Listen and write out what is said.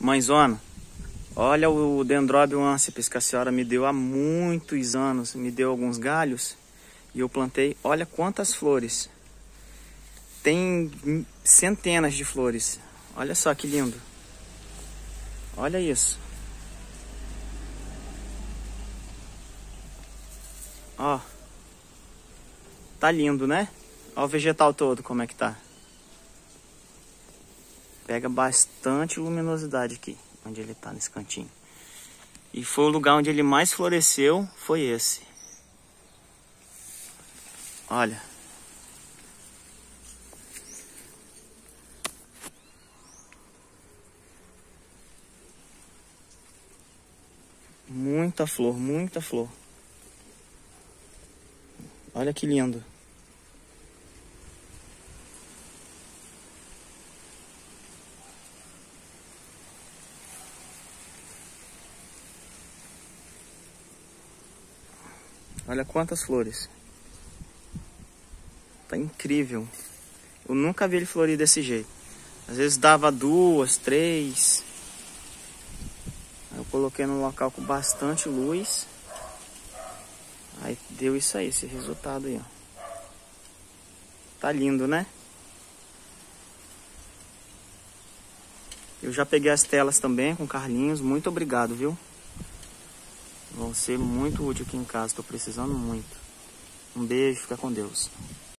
Mãezona, olha o Dendrobium ancipes que a senhora me deu há muitos anos. Me deu alguns galhos e eu plantei. Olha quantas flores. Tem centenas de flores. Olha só que lindo. Olha isso. Ó. Tá lindo, né? Olha o vegetal todo como é que tá. Pega bastante luminosidade aqui, onde ele tá, nesse cantinho. E foi o lugar onde ele mais floresceu, foi esse. Olha. Muita flor, muita flor. Olha que lindo. Olha quantas flores. Tá incrível. Eu nunca vi ele florir desse jeito. Às vezes dava 2, 3. Eu coloquei num local com bastante luz. Aí deu isso aí, esse resultado aí, ó. Tá lindo, né? Eu já peguei as telas também com o Carlinhos. Muito obrigado, viu? Vão ser muito útil aqui em casa. Tô precisando muito. Um beijo, fica com Deus.